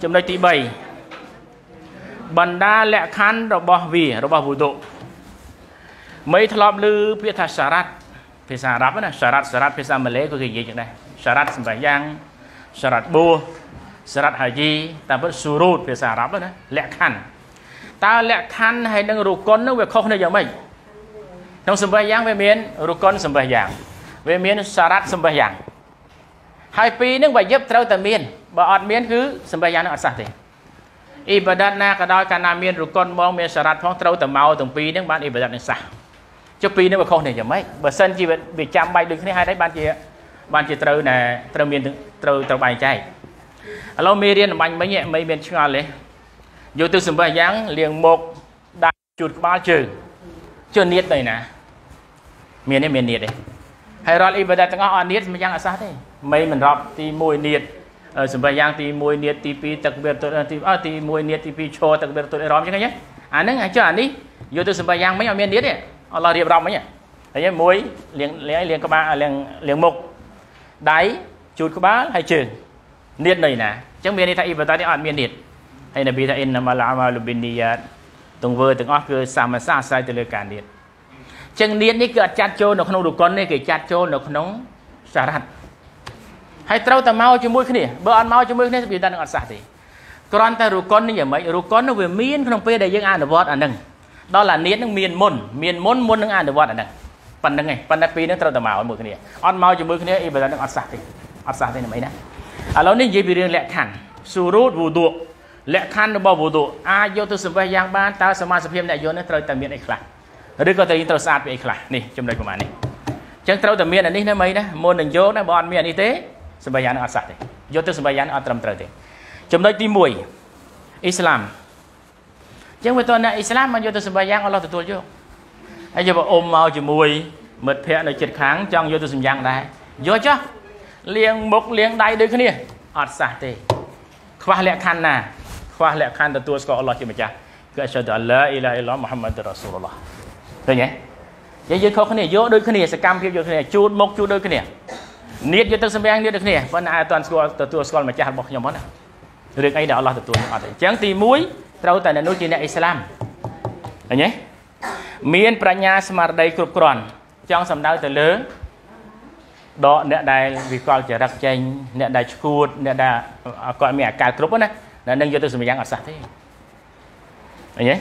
ចំណុចទី3បណ្ដាលក្ខខណ្ឌរបស់វារបស់វុឌុមិនធ្លាប់ឮពាក្យថាសារ៉ាត់ភាសាអារ៉ាប់ណាសារ៉ាត់ភាសាម៉ាឡេក៏គេនិយាយចឹងដែរសារ៉ាត់សម្រាប់យ៉ាងសារ៉ាត់ប៊ូសារ៉ាត់ហាជីតាមពិតស៊ូរូតភាសាអារ៉ាប់ណាលក្ខខណ្ឌតើលក្ខខណ្ឌហើយនឹងរុកុននោះវាខុសគ្នាយ៉ាងម៉េចក្នុងសម្រាប់យ៉ាងវាមានរុកុនសម្រាប់យ៉ាងវាមានសារ៉ាត់សម្រាប់យ៉ាងហើយពីរនឹងបើយឹបត្រូវតែមានបើអត់មានគឺសម្រាប់យ៉ាងនឹងអត់សះទេអ៊ីបាដាតណាក៏ដោយកាលណាមានរុកុនមកមានសារ៉ាត់ផងត្រូវតែមកទាំងពីរនឹងបានអ៊ីបាដាតនឹងសះចុះពីរនឹងវាខុសគ្នាយ៉ាងម៉េចបើសិនជាវាចាំបាច់ដូចគ្នាហើយបានជាត្រូវណាត្រូវមានត្រូវបែងចែកឥឡូវមេរៀនបាញ់មិញមិនមានឆ្ងល់ទេយកទៅសម្រាប់យ៉ាងលៀងមុខដាក់ជូតក្បាលជើងជឿនៀតទៅណាមានទេមាននៀតទេហើយរាល់អ៊ីបាដាតទាំងអស់អត់នៀតមិនយ៉ាងអសះទេមិនរាប់ទី1នៀតសម្រាប់យ៉ាងទី1នៀតទី2ទឹកវាទុតទី1នៀតទី2ឈរទឹកវាទុតអរំចឹងហ្នឹងអាហ្នឹងអាចអានេះយកទៅសម្រាប់យ៉ាងមិញអត់មាននៀតទេអល់ឡោះរៀបរាប់មិញហើយមួយលៀងក្បាលលៀងមុខដៃជូតក្បាលហើយជើងនៀតនៅណាអញ្ចឹងមានន័យថាអ៊ីបាដាតនេះអត់មាននៀតហើយនប៊ីថាអ៊ីនណាម៉ាល់អាម៉ាលូប៊ីនីយ៉ាតទង្វើទាំងអស់គឺសាមសាអាស្រ័យទៅលើការនៀតអញ្ចឹងនៀតនេះគឺអត់ចាត់ចូលនៅក្នុងរុកុននេះគេចាត់ចូលនៅក្នុងសារ៉ាត់ហើយត្រូវតែមកជាមួយគ្នាបើអត់មកជាមួយគ្នាវានឹងអត់សះទេគ្រាន់តែរុកុននេះយ៉ាងម៉េចរុកុននោះវាមានក្នុងពេលដែលយើងអនុវត្តអាហ្នឹងដល់អានៀតនឹងមានមុននឹងអនុវត្តអាហ្នឹងប៉ុណ្្នឹងឯងប៉ុន្តែពីរនេះត្រូវតែមកជាមួយគ្នាអត់មកជាមួយគ្នាអ៊ីបាដាតនឹងអត់សះទេនឹងអីណាឥឡូវនេះនិយាយពីរឿងលក្ខខណ្ឌស៊ូរូតវុឌុលក្ខខណ្ឌរបស់វុឌុអាចយកទៅសម្បេះយ៉ាងបានតើសមាសភាពអ្នកយល់នេះត្រូវតែមានអីខ្លះឬក៏ត្រូវស្អាតពីអីខ្លះនេះចំណុចប្រហែលនេះអញ្ចឹងត្រូវតែមានអានេះណាមីណាមុននឹងយកណាបើអត់មានអានេះទេសម្បេះយ៉ាងនឹងអត់សះទេយកទៅសម្បេះយ៉ាងអត់ត្រឹមត្រូវទេចំណុចទី1អ៊ីស្លាមអញ្ចឹងវាតើអ្នកអ៊ីស្លាមមកយកទៅសម្បេះយ៉ាងអល់ឡោះទទួលយកហើយយកអ៊ំមកជាមួយមិត្តភ័ក្តិនៅជិតខាងចង់យកទៅសម្យ៉ាងដែរយកចុះលៀងមុខលៀងដៃដូចគ្នាអត់សះទេខ្វះលក្ខខណ្ឌណាខ្វះលក្ខខណ្ឌទទួលស្គាល់អល់ឡោះជាម្ចាស់គឺអស្ហាឌុអល្លាអ៊ីឡាហ៍អ៊ីឡឡោះមុហម្មឌុររ៉ាស៊ូលឡោះឃើញទេយើងខុសគ្នាយកដូចគ្នាសកម្មភាពយកគ្នាជូតមុខជូតដូចគ្នានៀតយកទៅសម្យ៉ាងនៀតដូចគ្នាប៉ុន្តែអត់ទាន់ស្គាល់ទទួលស្គាល់ម្ចាស់របស់ខ្ញុំហ្នឹងណារឿងអីដែលអល់ឡោះទទួលអត់ទេអញ្ចឹងទី1ត្រូវតែនៅជាអ្នកអ៊ីស្លាមឃើញទេមានប្រាជ្ញាស្មារតីគ្រប់គ្រាន់ចង់សំដៅទៅលើដកអ្នកដែលវិកលចរិតចេញអ្នកដែលឈួតអ្នកដែលគាត់មានអាការគ្រប់ណានឹងយកទៅសម្យ៉ាងអត់សះទេឃើញទេ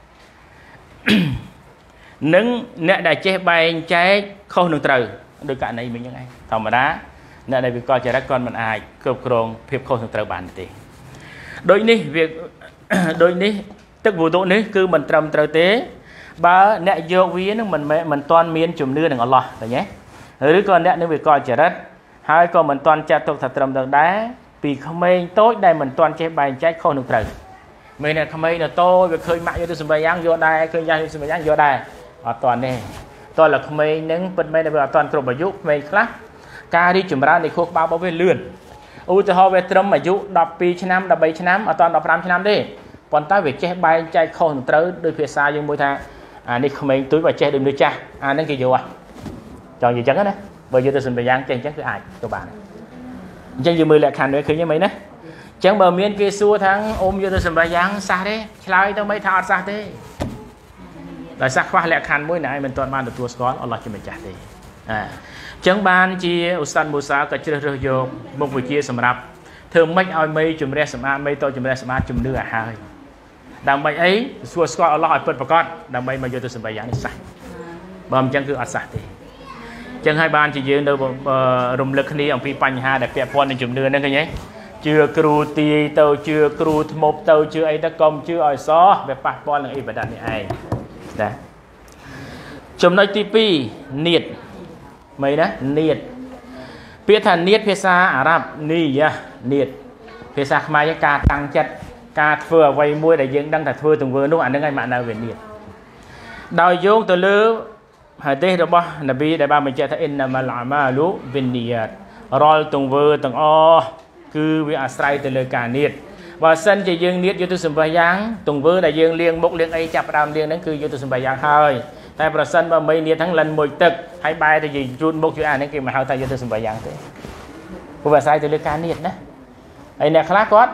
នឹងអ្នកដែលចេះបែងចែកខុសនឹងត្រូវដោយករណីមិញហ្នឹងឯងធម្មតាអ្នកដែលវិកលចរិតគាត់មិនអាចគ្រប់គ្រងភាពខុសនឹងត្រូវបានទេដូចនេះទឹកវុឌុនេះគឺមិនត្រឹមត្រូវទេបើអ្នកយកវានឹងមិនទាន់មានជំនឿនឹងអល់ឡោះឃើញទេឬក៏អ្នកនឹងវិកលចរិតហើយក៏មិនទាន់ចាត់ទុកថាត្រឹមត្រូវដែរពីក្មេងតូចដែលមិនទាន់ចេះបែងចែកខុសនឹងត្រូវមានអ្នកក្មេងនៅតូចវាឃើញម៉ាក់យកទៅសម្បេះយ៉ាងយកដែរឃើញយ៉ាងយកសម្បេះយ៉ាងយកដែរអត់ទាន់ទេតើក្មេងនឹងពិតមែនតែវាអត់ទាន់គ្រប់អាយុក្មេងខ្លះការរីកចម្រើននៃខួរក្បាលរបស់វាលឿនឧទាហរណ៍វាត្រឹមអាយុ12ឆ្នាំ13ឆ្នាំអត់ទាន់15ឆ្នាំទេប៉ុន្តែវាចេះបែងចែកខុសនឹងត្រូវដោយភាសាយើងមួយថាអានេះក្មេងទូចបើចេះដូចមនុស្សចាស់អាហ្នឹងគេយកចង់និយាយចឹងណាបើយកទៅសម្បេះយ៉ាងចេះអញ្ចឹងគឺអាចទៅបានអញ្ចឹងយើងមើលលក្ខខណ្ឌនេះឃើញទេមិនណាអញ្ចឹងបើមានគេសួរថាអ៊ំយកទៅសម្បេះយ៉ាងសះទេឆ្លើយទៅមិនថាអត់សះទេដោយសារខ្វះលក្ខខណ្ឌមួយណាឯងមិនទាន់បានទទួលស្គាល់អល់ឡោះជាម្ចាស់ទេអញ្ចឹងបានជាឧស្សាហ៍មូសាក៏ជ្រើសរើសយកមុខវិជ្ជាសម្រាប់ធ្វើម៉េចឲ្យមេជំរះសម្អាតមេតជំរះសម្អាតជំនឿឲ្យហើយដើម្បីអីសួរស្គាល់អល់ឡោះឲ្យពិតប្រាកដដើម្បីមកយកទៅសម្បេះយ៉ាងនេះសះបើមិនអញ្ចឹងគឺអត់សះទេអញ្ចឹងហើយបានជាយើងនៅរំលឹកគ្នាអំពីបញ្ហាដែលពាក់ព័ន្ធនឹងជំនឿហ្នឹងឃើញទេជឿគ្រូទាយទៅជឿគ្រូធ្មប់ទៅជឿអីទៅកុំជឿឲ្យសោះវាប៉ះពាល់នឹងអ៊ីបាដាតនេះឯងណាចំណុចទី2នៀតមិនណានៀតពាក្យថានៀតភាសាអារ៉ាប់នីយ៉ានៀតភាសាខ្មែរយើងការតាំងចិត្តការធ្វើអ្វីមួយដែលយើងដឹងថាធ្វើទង្វើនោះអានឹងឯងម៉ាក់ណៅវានៀតដោយយោងទៅលើហាឌីសរបស់នប៊ីដែលបានបញ្ជាក់ថាអ៊ីនណាម៉ាល់អាម៉ាលូប៊ីននីយ៉ាតរាល់ទង្វើទាំងអស់គឺវាអាស្រ័យទៅលើការនៀតបើសិនជាយើងនៀតយកទៅសម្បេះយ៉ាងទង្វើដែលយើងលាងមុខលាងអីចាប់ផ្ដើមលាងហ្នឹងគឺយកទៅសម្បេះយ៉ាងហើយតែប្រសិនបើមិននៀតហ្នឹងលិនមួយទឹកហើយបែរទៅយើងជូតមុខជួយអានេះគេមកហៅថាយកទៅសម្បេះយ៉ាងទេព្រោះអាស្រ័យទៅលើការនៀតណាហើយអ្នកខ្លះគាត់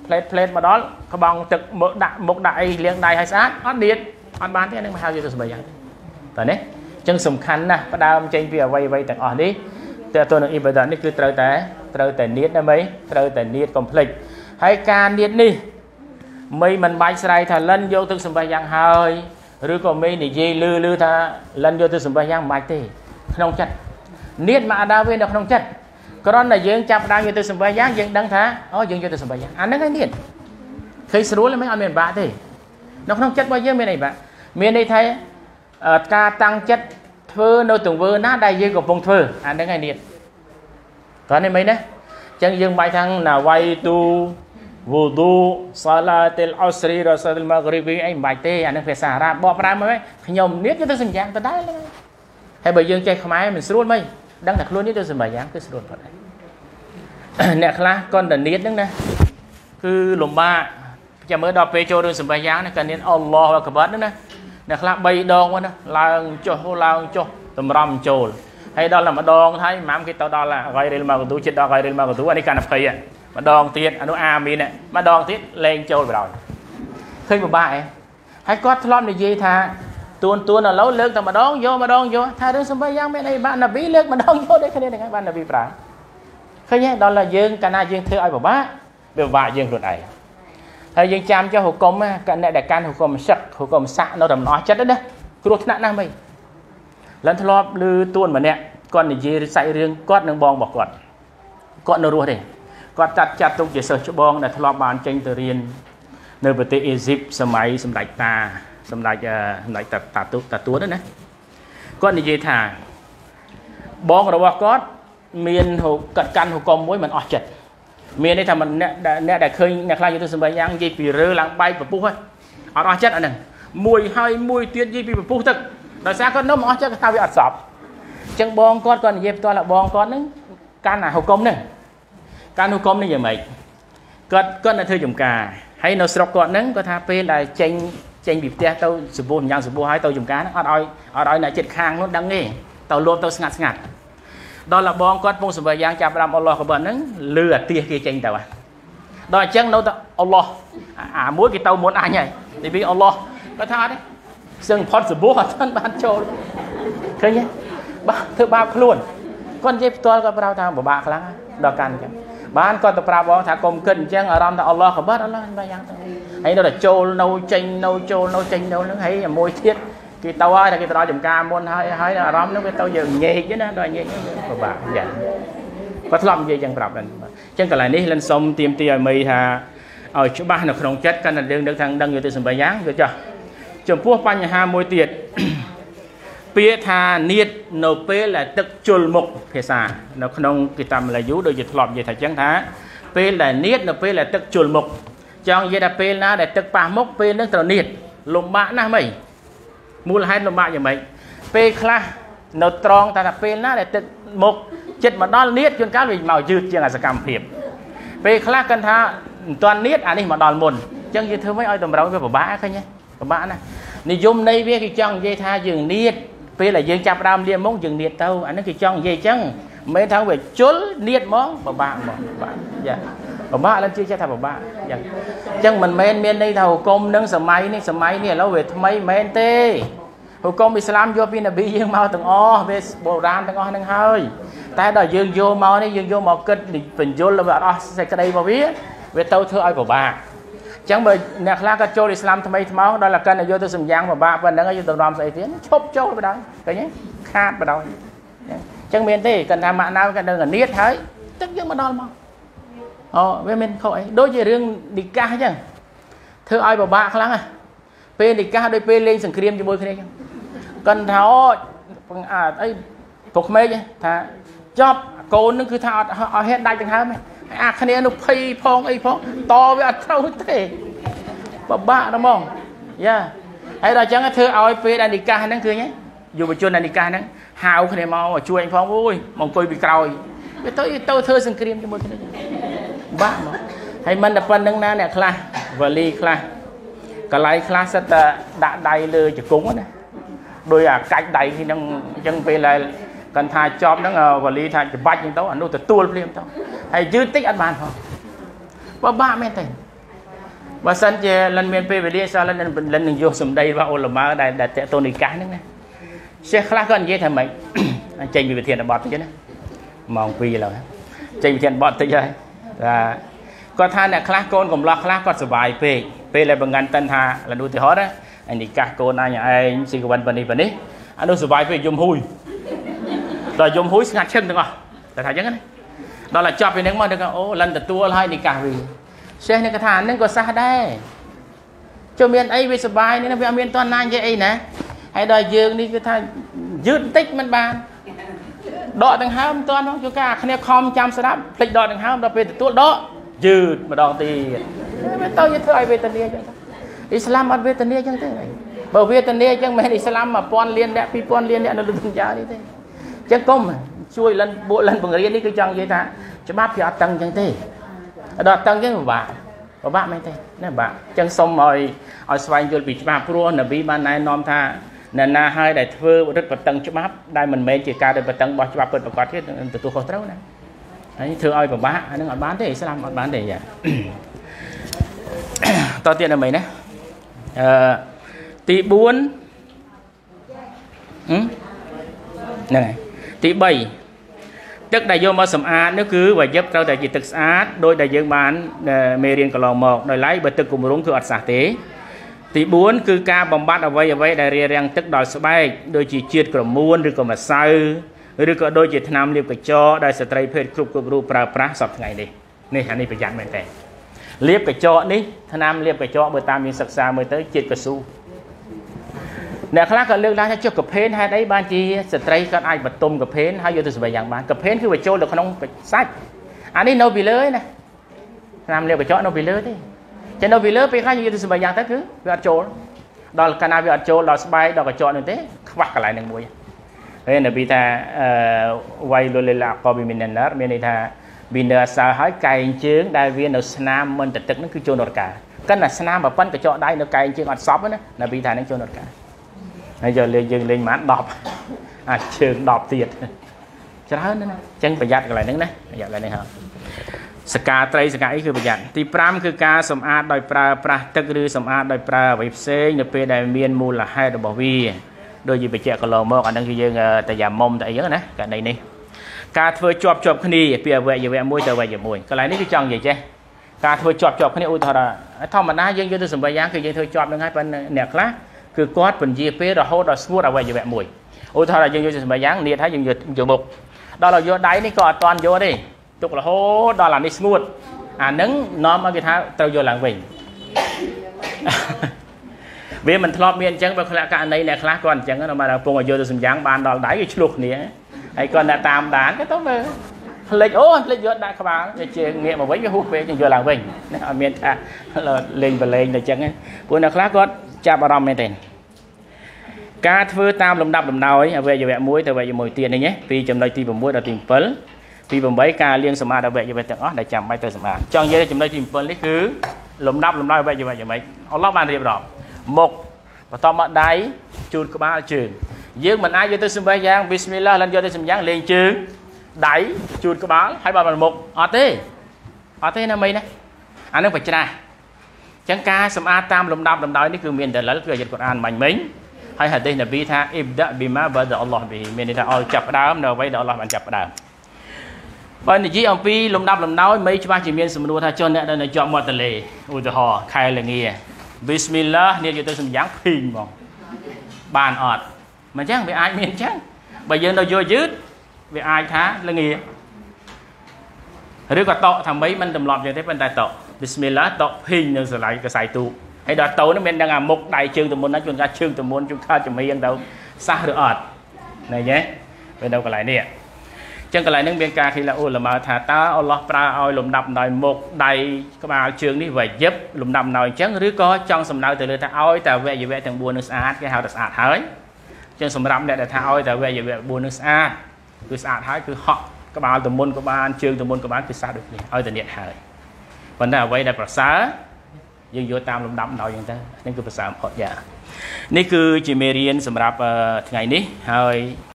plate mà đó các bạn thực một đại liền đại hay sát ăn điện ăn bán thế nên mà hao vô từ bây giờ tại đấy chân sùng khăn nè bắt đầu trên việc vay tặng ở đi tôi nói bây giờนี่คือត្រូវតែនិតណាmấyត្រូវតែនិត complete ហើយការនិតនេះមិនបាច់ស្រ័យថាលិនយកទឹកសម្បះយ៉ាងហើយឬក៏មេនិយាយលឺថាលិនយកទឹកសម្បះយ៉ាងមិនបាច់ទេក្នុងចិត្តនិតមកអាដាវានៅក្នុងចិត្តគ្រាន់តែយើងចាប់ដើមយកទឹកសម្បះយ៉ាងយើងដឹងថាអូយើងយកទឹកសម្បះយ៉ាងអាហ្នឹងឯងនិតឃើញស្រួលមិនអត់មានបាក់ទេនៅក្នុងចិត្តរបស់យើងមានអីបាក់មានន័យថាការតាំងចិត្តធ្វើនៅទង្វើណាដែលយើងកំពុងធ្វើអាហ្នឹងឯងនិតគាត់នេះមិនណាចឹងយើងបាយថាណាវៃទូវូឌូសាឡាទិលអ៊ុស្រីរ៉ាសាទិលម៉ាហ្គ្រីប៊ីអីមិនបាច់ទេអាហ្នឹងភាសាអារ៉ាប់បកប្រែមកខ្ញុំនិតយកទៅសម្យ៉ាងដដែលហើយបើយើងចេះខ្មែរមិនស្រួលមិនដឹងតែខ្លួននេះទៅសម្យ៉ាងគឺស្រួលគាត់ដែរអ្នកខ្លះគាត់តែនិតហ្នឹងណាគឺលំបាកចាំមើលដល់ពេលចូលរឿងសម្យ៉ាងណាគាត់និតអល់ឡោះអក្បាត់ហ្នឹងណាអ្នកខ្លះ3ដងហ្នឹងណាឡើងចុះតម្រាំចូលហើយដល់តែម្ដងហើយម៉ាំគេទៅដល់ហ្គៃរិលម៉ាកូទូចិត្តដល់ហ្គៃរិលម៉ាកូទូអានេះកាន់តែភ័យម្ដងទៀតអានោះអាមីនម្ដងទៀតលែងចូលបណ្ដោយឃើញពិបាកឯងហើយគាត់ធ្លាប់និយាយថាទួនឥឡូវលើកតែម្ដងយកថារឿងសម្បយ៉ាងមានអីបាក់ណាប៊ីលើកម្ដងយកដូចគ្នាហ្នឹងបានណាប៊ីប្រើឃើញទេដល់តែយើងកាលណាយើងធ្វើឲ្យពិបាកវាពិបាកយើងខ្លួនឯងហើយយើងចាំចុះហុកុំអ្នកដែលកាន់ហុកុំសឹកហុកុំសាក់នៅតែមិនអស់ចិត្តទេណាគ្រោះថ្នាក់ណាស់មិនលិនធ្លាប់ឮទួនម្នាក់គាត់និយាយសាច់រឿងគាត់នឹងបងរបស់គាត់នៅរស់ទេគាត់ចាត់ទុកជាសិស្សច្បងដែលធ្លាប់បានចេញទៅរៀននៅប្រទេសអេស៊ីបសម័យសម្ដេចតាទួនណាគាត់និយាយថាបងរបស់គាត់មានកាត់កាន់ហុកុំមួយមិនអស់ចិត្តមានន័យថាអ្នកដែលឃើញអ្នកខ្លះយកទៅសម្បយ៉ាងនិយាយពីរើឡើងបែកពពុះហើយអត់អស់ចិត្តអាហ្នឹងមួយទៀតនិយាយពីពពុះទឹកដោយសារគាត់នៅមិនអស់ចិត្តថាវាអត់សពអញ្ចឹងបងគាត់និយាយផ្ទាល់ថាបងគាត់ហ្នឹងកាន់ហុកុំហ្នឹងយ៉ាងម៉េចគាត់នៅធ្វើចំការហើយនៅស្រុកគាត់ហ្នឹងគាត់ថាពេលដែលចេញពីផ្ទះទៅសម្ពោះយ៉ាងសម្ពោះហើយទៅចំការហ្នឹងអត់ឲ្យអ្នកចិត្តខាងនោះដឹងទេទៅលួបទៅស្ងាត់ដល់លបងគាត់ពងសម្បយ៉ាងចាប់ផ្ដើមអល់ឡោះក៏ប៉ុណ្្នឹងលឺអាទៀសគេចេញទៅហើយដល់អញ្ចឹងនៅតែអល់ឡោះអាមួយគេទៅមុនអញហើយទីពីរអល់ឡោះគាត់ថាអត់ទេសឹងផុតសម្ពោះអត់ទាន់បានចូលឃើញទេបាទធ្វើបាបខ្លួនគាត់និយាយផ្ទាល់គាត់ប្រាប់ថាពិបាកខ្លាំងដល់កាន់អញ្ចឹងបានគាត់ទៅប្រាប់បងថាកុំគិតអញ្ចឹងអារម្មណ៍ថាអល់ឡោះក៏បាត់អល់ឡោះបែបយ៉ាងទៅហើយនៅតែចូលនៅចេញនៅហ្នឹងហើយមួយទៀតគេទៅហើយតែគេទៅដល់ចំការមុនហើយអារម្មណ៍ហ្នឹងវាទៅយើងញែកណាដល់ញែកពិបាកយ៉ាងគាត់ធ្លាប់និយាយចឹងប្រាប់ហ្នឹងអញ្ចឹងកន្លែងនេះលិនសុំទៀមទីឲ្យមីថាឲ្យច្បាស់នៅក្នុងចិត្តកាន់តែយើងនឹកថាដឹងយកទៅសម្បយ៉ាងវាចោះចំពោះបញ្ហាមួយទៀតពាក្យថានៀតនៅពេលដែលទឹកជុលមុខភាសានៅក្នុងគិតាបម៉ាឡាយូដូចជាធ្លាប់និយាយថាចឹងថាពេលដែលនៀតនៅពេលដែលទឹកជុលមុខចង់និយាយថាពេលណាដែលទឹកប៉ះមុខពេលហ្នឹងត្រូវនៀតលំបាកណាស់មិនមូលហេតុលំបាកយ៉ាងម៉េចពេលខ្លះនៅត្រង់ថាពេលណាដែលទឹកមុខចិត្តមកដល់នៀតជួនកាលវាមកយឺតជាងអាសកម្មភាពពេលខ្លះគាត់ថាមិនទាន់នៀតអានេះមកដល់មុនអញ្ចឹងយើងធ្វើម៉េចឲ្យតម្រូវវាពិបាកឃើញទេពិបាកណាស់និយមនៃវាគេចង់និយាយថាយើងនៀតពេលដែលយើងចាប់ដើមលៀមមកយើងនៀតទៅអានេះគេចង់និយាយអញ្ចឹងមិនមែនថាវាជុលនៀតហ្មងពិបាកហ្មងពិបាកយ៉ាពិបាកឡើងជឿចេះថាពិបាកយ៉ាងអញ្ចឹងមិនមែនមានន័យថាហុគមនឹងសម័យនេះឥឡូវវាថ្មីមែនទេហុគមអ៊ីស្លាមយកពីនប៊ីយើងមកទាំងអស់វាបុរាណទាំងអស់ហ្នឹងហើយតែដល់យើងយកមកនេះយើងយកមកគិតបញ្យលវាអត់អស់សេចក្តីរបស់វាទៅធ្វើឲ្យពិបាកអញ្ចឹងបើអ្នកខ្លះក៏ចូលអ៊ីស្លាមថ្មីថ្មោងដល់តែកាន់តែយកទៅសម្យ៉ាងពិបាកប៉ុណ្្នឹងយើងទៅរំស្អីទៀតឈប់ចូលបណ្ដោយឃើញទេខាតបណ្ដោយអញ្ចឹងមានទេកាន់ថាម៉ាក់ណាក៏ដឹងនៀតហើយទឹកយើងមកដល់មកអូវាមានខុសអីដូចជារឿងនីកាសអញ្ចឹងធ្វើឲ្យពិបាកខ្លាំងណាស់ពេលនីកាសដូចពេលលេងសង្គ្រាមជាមួយគ្នាអញ្ចឹងកាន់ថាអីពុកក្មេងថាចប់កូននឹងគឺថាអត់ហេតុដាច់ទាំងហើមអាគ្នានោះភ័យផងអីផងតវាអត់ត្រូវទេពិបាកហ្មងយ៉ាហើយដល់អញ្ចឹងធ្វើឲ្យពេលដែលនីកាសហ្នឹងឃើញទេយុវជនដែលនីកាសហ្នឹងហៅគ្នាមកជួយអញផងអូយមកអង្គុយពីក្រោយវាទៅធ្វើសង្គ្រាមជាមួយគ្នាបាក់មកហើយមិនតែប៉ុណ្្នឹងណាអ្នកខ្លះវ៉ាលីខ្លះកន្លែងខ្លះសិតតែដាក់ដៃលើជង្គង់ណាដោយអាកាច់ដៃហ្នឹងអញ្ចឹងពេលដែលកាន់ថាចប់ហ្នឹងវ៉ាលីថាច្បាច់ហ្នឹងទៅអានោះទទួលភ្លាមទៅហើយយឺតតិចអត់បានផងពិបាកមែនទេ bà sân chè lần miền pe về đi sao lần vô sầm đây và ô là má đại tệ tôn đi cá nữa nè xe khác con dễ thằng mày anh tranh bị thiền là bọt chứ đấy mong vì là tranh bị thiền bọt tới chơi là con than này khác con còn lo khác con sờ bài pe là bằng ngăn tân hà là đuôi thì hót á anh đi cá con anh xin cái vấn đề anh đâu sờ bài pe dùng hui rồi dùng hui ngắt chân được không tại thay chứ này đó là cho về nước mà được không ô lần tua hai đi cả vì xe này cái thằng nên có xa đây cho miền ấy về sờ bài nên là miền toàn nan vậy nè hay đòi dương đi cái thằng dứt tích mình bàn đọ thằng hám toàn không cho cả khné com chăm sờ đáp lịch đọ thằng hám đọ về tua đó dứt mà đọ thì tôi như thế về tận đây Islam ăn về tận đây chẳng thế này bởi về tận đây chẳng mấy Islam mà pon liên đẹp pi pon liên đẹp nó được giá như thế chẳng công chui lần bộ lần bằng riêng đi cái chẳng vậy ta cho bác phía tăng chẳng thế đọt tăng cái mà bạn mấy thế nè bạn chẳng xong rồi ở xoay vô bị bà pro là vì ban này nom tha nè na hai đại thưa rất vật tăng cho bác đây mình mấy chỉ ca để vật tăng bỏ cho bác bật có thiết từ tôi khó trâu này đấy thưa ơi của bác nó gọi bán thế sẽ làm bán để vậy to tiền là mấy đấy tỷ 4 này tỷ 7 tức đại vô mà sầm á nó cứ và giúp trao đại chỉ thực sát đôi đại dương bán mê riêng cả lò một đòi lấy bởi thực cùng rúng thừa sạch tế tỷ 4 cứ ca bóng bát ở vây đại riêng tức đòi số bay đôi chỉ chiết của muôn rồi còn mà sao rồi có đôi chỉ tham liệp cái cho đại sẽ trai phê cục cục ru pra sập ngày đi này anh đi phải dặn mình thế liệp cái cho đi tham liệp cái cho bởi tam miền sặc xa mới tới chiết cái su nè khác còn lương ra cho cặp hên hay đấy ban chi sẽ trai con ai bật tôm cặp hên hay vô từ bài giảng bán cặp hên cứ phải trôi được không sách anh ấy nấu bị lưới này làm liệu phải chọn nấu bị lưới đi cho nấu bị lưới phải khai vô từ bài giảng tất cứ bị ăn trôi đó là canal bị ăn trôi đó spy đó phải chọn như thế vắt cả lại đằng mũi thế là bị ta quay luôn lên là có bị mình nở bên này ta bị nở sao hỏi cày chướng đại viên ở Nam mình tật nó cứ trôi nổi cả cái là Nam mà phân cái chọn đây nó cày chướng ăn sóp đó là bị thằng nó trôi nổi cả bây giờ lên mát đọp trường đọp tiệt cho hết nữa chân phải giặt lại nữa giặt lại này hả ska tây ska ấyคือประหยัดទី5คือការសម្អាតដោយប្រើប្រាស់ទឹកឬសម្អាតដោយប្រើអ្វីផ្សេងនៅពេលដែលមានមូលហេតុរបស់វាដូចជាបច្ចៈកន្លងមកអានឹងគឺយើងតែយ៉ាមុំតែអីហ្នឹងណាករណីនេះការធ្វើជាប់គ្នាពីអវយវៈមួយទៅអវយវៈមួយកន្លែងនេះគឺចង់និយាយចេះការធ្វើជាប់គ្នាឧទាហរណ៍ធម្មតាយើងយកទៅសម្បយ៉ាងគឺយើងធ្វើជាប់នឹងហើយប៉ុន្តែអ្នកខ្លះគឺគាត់បញ្ជាពេលរហូតដល់ស្ងួតអវយវៈមួយឧទាហរណ៍យើងយកសម្បយ៉ាងនេះថាយើងយកមុខដល់ដល់យកដៃនេះក៏អត់តាន់យកទេទុករហូតដល់អានេះស្ងួតអានឹងនាំឲ្យគេថាត្រូវយកឡើងវិញវាមិនធ្លាប់មានអញ្ចឹងបើខ្លះករណីអ្នកខ្លះគាត់អញ្ចឹងនៅមកពងឲ្យយកទៅសម្យ៉ាងបានដល់ដៃគេឆ្លុះគ្នាហើយគាត់តែតាមដានក៏ទៅមើលផ្លេចអូផ្លេចយកដាក់ក្បាលវាជើងងាកមកវិញវាហួសពេកយកឡើងវិញអត់មានថាលេងបលេងទៅអញ្ចឹងព្រោះអ្នកខ្លះគាត់ចាប់អារម្មណ៍មែនទេការធ្វើតាមលំដាប់លំដោយអវយវៈមួយទៅអវយវៈមួយទៀតនេះពីចំណុចទី6ដល់ទី7ពី8ការលាងសម្អាតអវយវៈទាំងអស់ដែលចាំបាច់ទៅសម្អាតចង់និយាយចំណុចទី7នេះគឺលំដាប់លំដោយអវយវៈយ៉ាងម៉េចអល់ឡោះបានរៀបរាប់មុខបន្តមកដៃជូនក្បាលជើងយើងមិនអាចយកទៅសម្បះយ៉ាងប៊ីស្មិលឡាះឡើងយកទៅសម្យ៉ាងលេងជើងដៃជូនក្បាលហើយបានមុខអត់ទេណាមីណាអានឹងបច្ច្រាស់ចឹងការសម្អាតតាមលំដាប់លំដោយនេះគឺមានដលិលគឺអាយ៉ាតកូរ៉ានមិញហើយហាឌីសនប៊ីថាអ៊ីបដាប៊ីម៉ាបាដអល់ឡោះប៊ីមានន័យថាឲ្យចាប់ផ្ដើមនៅអ្វីដែលអល់ឡោះបានចាប់ផ្ដើមបើនិយាយអំពីលំដាប់លំដោយមិនច្បាស់ជាមានសំណួរថាចុះអ្នកដែលនៅជាប់មាត់ទន្លេឧទាហរណ៍ខែលងាប៊ីស្មិលឡានេះយកទៅសម្យ៉ាងភីងហ្មងបានអត់មិនចឹងវាអាចមានចឹងបើយើងនៅយឺតវាអាចថាលងាឬក៏តក់ថាមិនមិនទម្លាប់ចឹងទេប៉ុន្តែតក់ប៊ីស្មិលឡាតក់ភីងនៅស្រឡៃកសៃទូហើយដល់តោនោះមានដឹងអាមុខដៃជើងទៅមុនណាជួនកាលជើងទៅមុនជួនកាលចម្រៀងទៅសះឬអត់ណែយេពេលនៅកន្លែងនេះចឹងកន្លែងនេះមានការឃើញអូលម៉ៅថាតើអល់ឡោះប្រើឲ្យលំដាប់ដោយមុខដៃក្បាលជើងនេះវាយឹបលំដាប់ដោយអញ្ចឹងឬក៏ចង់សំដៅទៅលើថាឲ្យតែវយវៈទាំង4នឹងស្អាតគេហៅថាស្អាតហើយចឹងសម្រាប់អ្នកដែលថាឲ្យតែវយវៈ4នឹងស្អាតគឺស្អាតហើយគឺហក់ក្បាលទៅមុនក៏បានជើងទៅមុនក៏បានគឺស្អាតដូចគ្នាឲ្យតែអ្នកហើយប៉ុន្តែអ្វីដែលប្រសើរយើងយកតាមលំដាប់ដោយអញ្ចឹងទៅនេះគឺប្រសើរបំផុតយ៉ានេះគឺជាមេរៀនសម្រាប់ថ្ងៃនេះហើយ